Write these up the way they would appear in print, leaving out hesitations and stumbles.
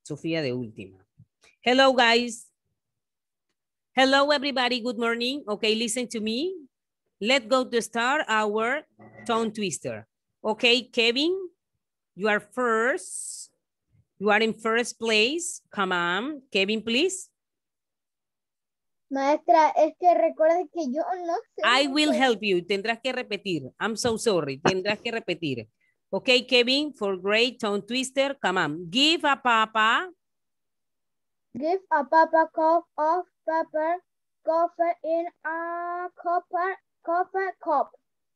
Sofía de última. Hello, guys. Hello, everybody. Good morning. Okay, listen to me. Let's go to start our tongue twister. Okay, Kevin, you are first. You are in first place. Come on, Kevin, please. Maestra, es que recuerde que yo no sé. I will help you. Tendrás que repetir. I'm so sorry. Tendrás que repetir. Okay, Kevin, for great tongue twister. Come on. Give a papa. Give a papa cup of pepper coffee in a coffee cup.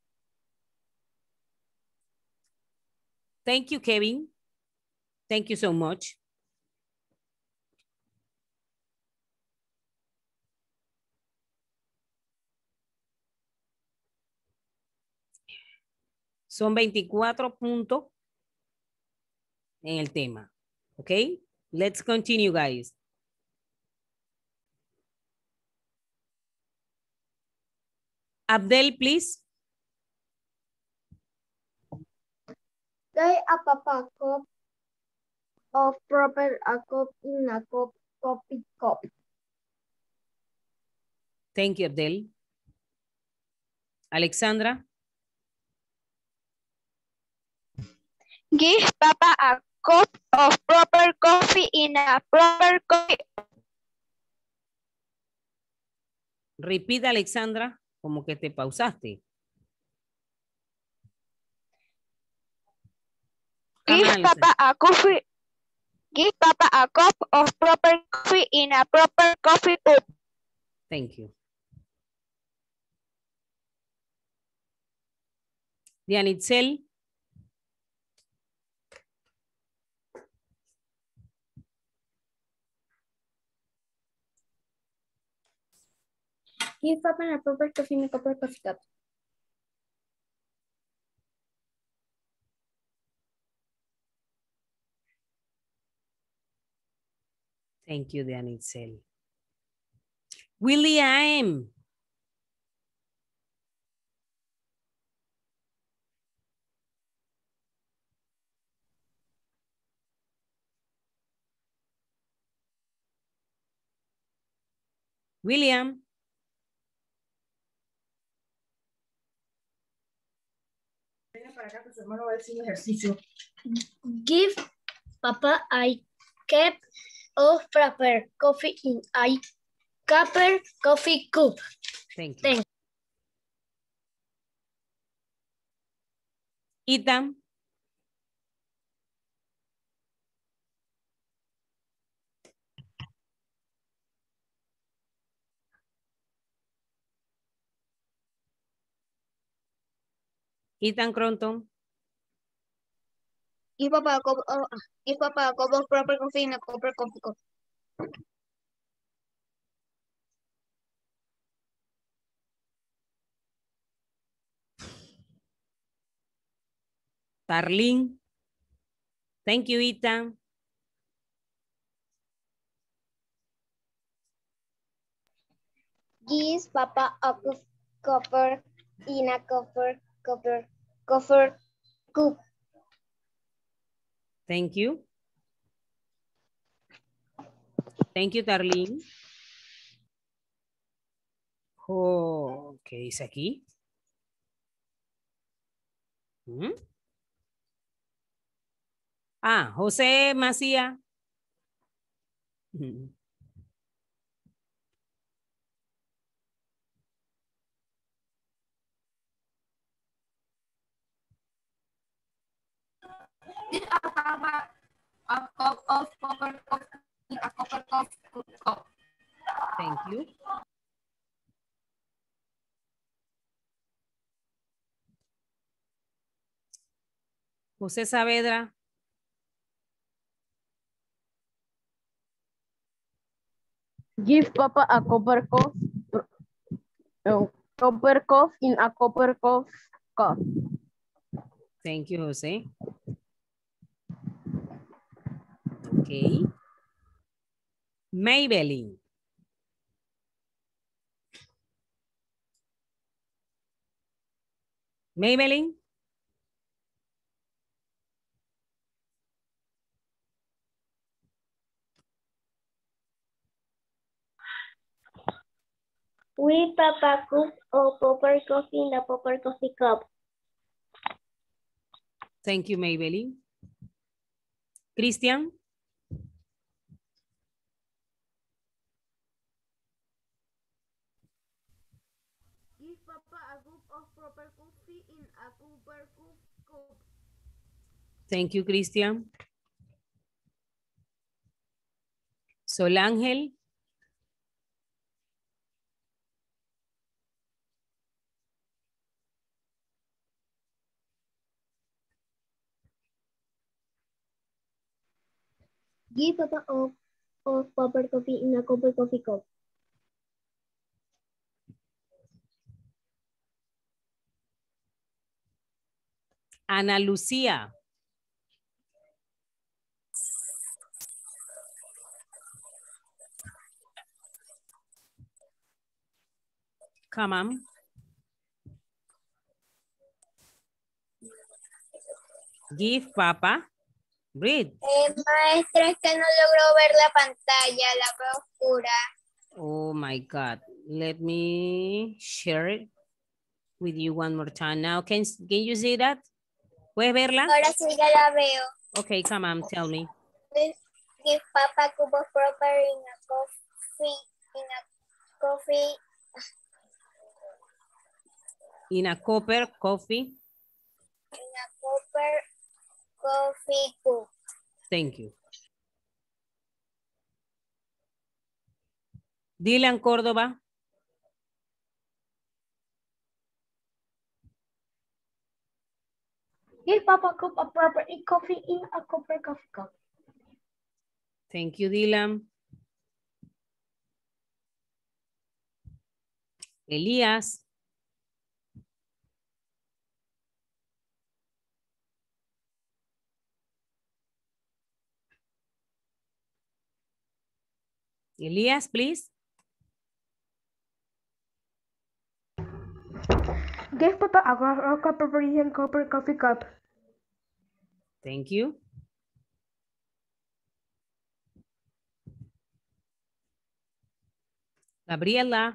Thank you, Kevin. Thank you so much. Son 24 puntos en el tema. Okay, let's continue, guys. Abdel, please. Give a papa cup of proper a cup in a coffee cup. Thank you, Abdel. Alexandra. Give papa a cup of proper coffee in a proper coffee. Repeat, Alexandra, como que te pausaste. Give papa a coffee. Give papa a cup of proper coffee in a proper coffee cup. Thank you. Dianitzel. Give papa a proper coffee in a proper coffee cup. Thank you, Dianitzel. William. William. Para acá que su hermano va a decir ejercicio. Give papa a cup of proper coffee in a proper coffee cup. Thank you. Thank you. Ethan. Ethan Cronton. Give papa a cup of proper coffee in a proper coffee cup. Tarlene. Thank you, Ethan. Give papa a copper in a copper cup. Thank you. Thank you, Tarlene. Oh, ¿qué dice aquí? ¿Mm? Ah, José Macía. A cup of copper in a copper cup. Thank you. José Saavedra. Give papa a copper cup in a copper cup. Thank you, José. Okay. Maybelline. Maybelline. Give Papa a cup of proper coffee in a proper coffee cup. Thank you, Maybelline. Christian. Give Papa a cup of proper coffee in a proper cup. Thank you, Christian. Sol Ángel. Give Papa of proper coffee in a proper coffee cup. Ana Lucía. Come on. Give Papa. Read. Maestra, es que no logro ver la pantalla, la veo oscura. Oh my God. Let me share it with you one more time. Now, can you see that? ¿Puedes verla? Ahora sí ya la veo. Okay, come on, tell me. Give Papa cup of proper in a coffee, In a copper coffee. in a copper coffee cup. Thank you. Dylan Córdoba. Give Papa a cup of proper coffee in a copper coffee cup. Thank you, Dylan. Elías. Elías, please. Give Papa a cup of copper coffee cup. Thank you. Gabriela.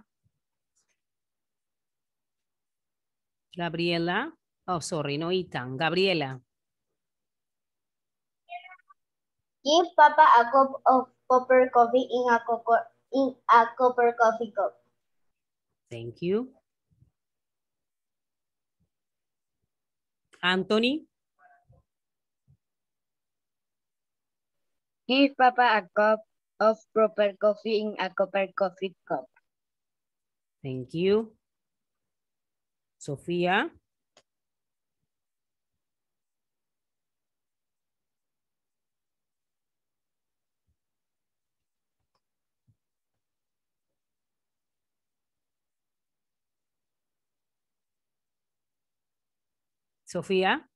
Gabriela. Oh, sorry, no Ethan. Gabriela. Give Papa a cup of proper coffee in a copper coffee cup. Thank you. Anthony. Give Papa a cup of proper coffee in a copper coffee cup. Thank you. Sofía. Sofía.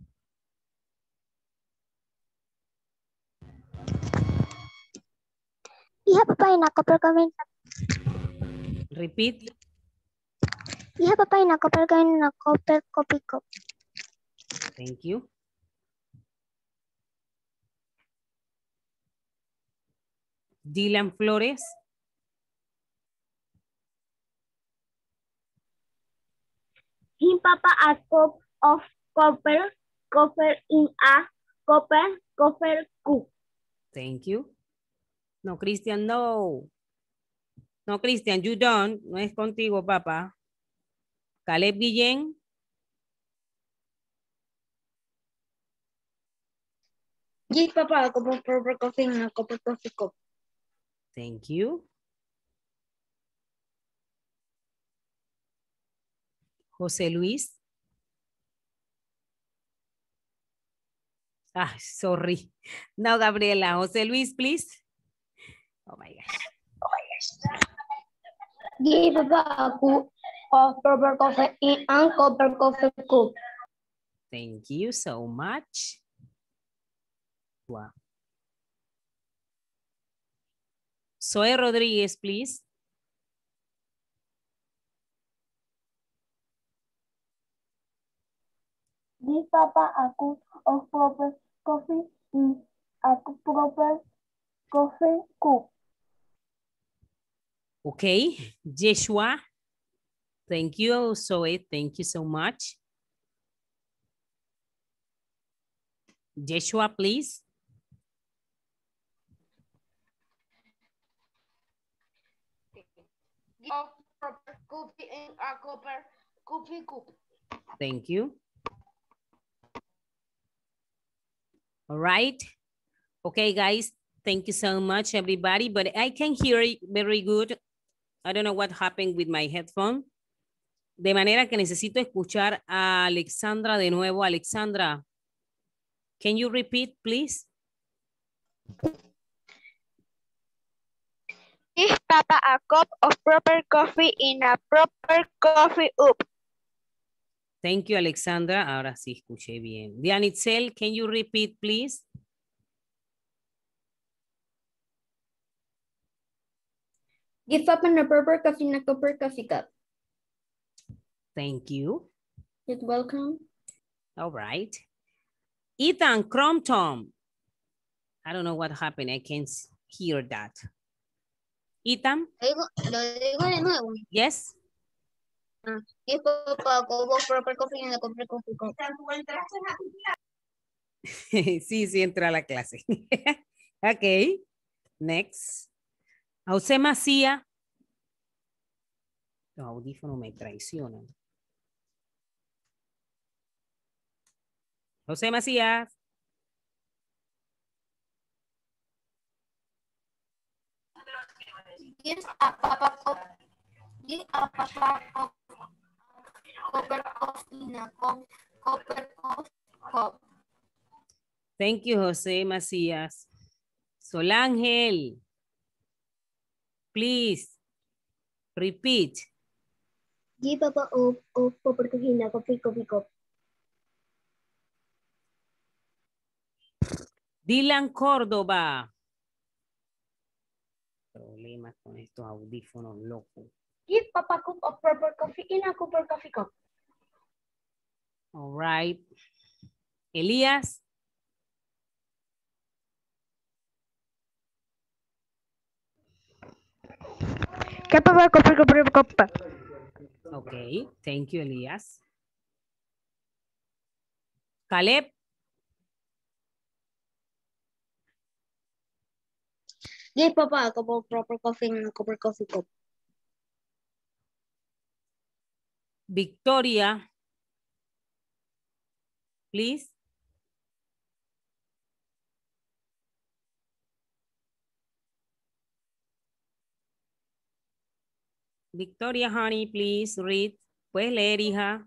Give Papa in a copper coffee. Repeat. Give Papa in a copper coffee cup. Thank you. Dylan Flores. Give Papa a cup of copper in a copper cup. Thank you. No, Christian, no. No, Christian, you don't. No es contigo, papá. Caleb Guillén. Give Papa a cup of proper coffee in a copper coffee cup. Thank you. José Luis. Ah, sorry. No, Gabriela. José Luis, please. Oh my gosh. Give Papa a cup of proper coffee in a copper coffee cup. Thank you so much. Wow. Zoe Rodríguez, please. Give Papa a cup of proper coffee in a proper coffee cup. Okay, Yeshua. Thank you, Zoe. Thank you so much. Yeshua, please. Of proper coffee in a copper coffee cup. Thank you. All right. Okay, guys. Thank you so much, everybody. But I can hear it very good. I don't know what happened with my headphone. De manera que necesito escuchar a Alexandra de nuevo. Alexandra, can you repeat, please? Give Papa a cup of proper coffee in a proper coffee cup. Thank you, Alexandra. Ahora sí escuché bien. Dianitzel, can you repeat, please? Give Papa a proper coffee in a proper coffee cup. Thank you. You're welcome. All right. Ethan Crompton. I don't know what happened. I can't hear that. Ethan? Lo digo de nuevo. Yes? Give Papa a cup of proper coffee in a proper coffee cup. Sí, sí, entró a la clase. Ok. Next. José Macías. Los audífonos me traicionan. José Macías. Give a Papa cup. Give a Papa cup. Copper coffee in a copper cup. Thank you, José Macías. Solángel. Please. Repeat. Give Papa of proper coffee in a coffee cup. Dylan Córdoba. Problemas con estos audífonos locos. Give Papa a cup of proper coffee in a proper coffee cup. All right. Elías. Give Papa a proper cup. Okay. Thank you, Elías. Caleb. Give Papa a cup of proper coffee in a proper coffee cup. Victoria. Please. Victoria, honey, please read. ¿Puedes leer, hija?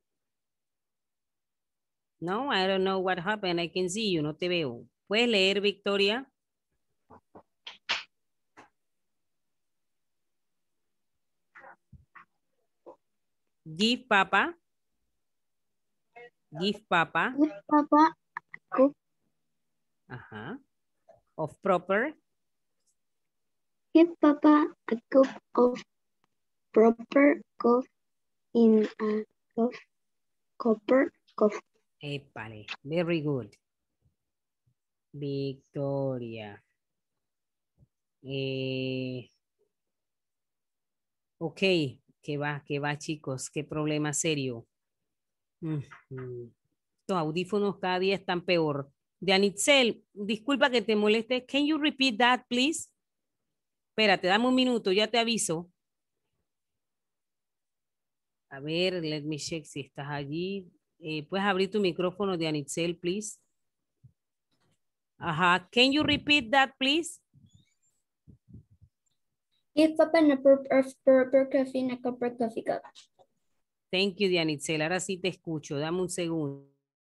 No, I don't know what happened. I can see you, no te veo. ¿Puedes leer, Victoria? Give Papa. Give Papa. Give Papa a cup. Of proper. Give Papa a cup of proper coffee in a copper cup. Épale, very good. Victoria. Ok, ¿qué va, chicos? ¿Qué problema serio? Estos audífonos cada día están peor. Dianitzel, disculpa que te moleste. Can you repeat that, please? Espérate, dame un minuto, ya te aviso. A ver, let me check si estás allí. ¿Puedes abrir tu micrófono, Dianitzel, please? Ajá. Can you repeat that, please? Give Papa a proper coffee in a proper coffee cup. Thank you, Dianitzel. Ahora sí te escucho. Dame un segundo.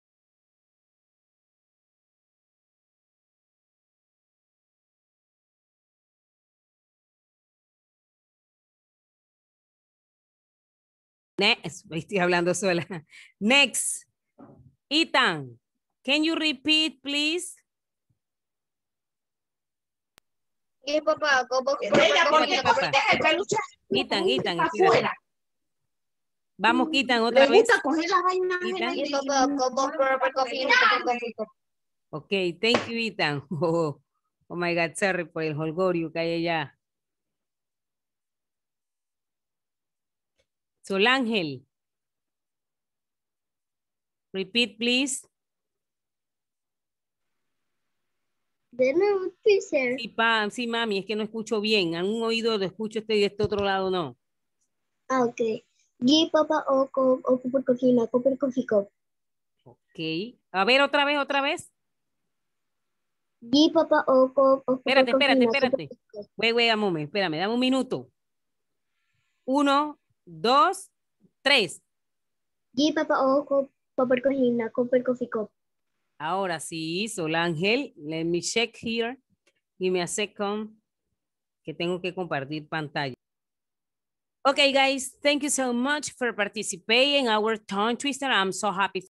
Next, estoy hablando sola. Next, Ethan, can you repeat, please? Give Papa a cup of Espérate, papá. Ethan, espérate. Vamos, Ethan, otra vez. Ethan. Give Papa a cup of proper coffee in a proper coffee cup. Ok, thank you, Ethan. Oh my God, sorry por el holgorio que hay allá. Solángel. Repeat, please. De nuevo, teacher. Sí, mami, es que no escucho bien. En un oído lo escucho y de este otro lado no. Ah, ok. G, Papa, O, por cocina, Co por coffee cup. Ok. A ver, otra vez. G, Papa, O, por Espérate. cocina, Wait, a moment. Espérame, dame un minuto. 1, 2, 3. G, Papa, O, por cocina, Co por coffee cup. Ahora sí, Solángel. Let me check here. Give me a second. Que tengo que compartir pantalla. Okay, guys, thank you so much for participating in our tongue twister. I'm so happy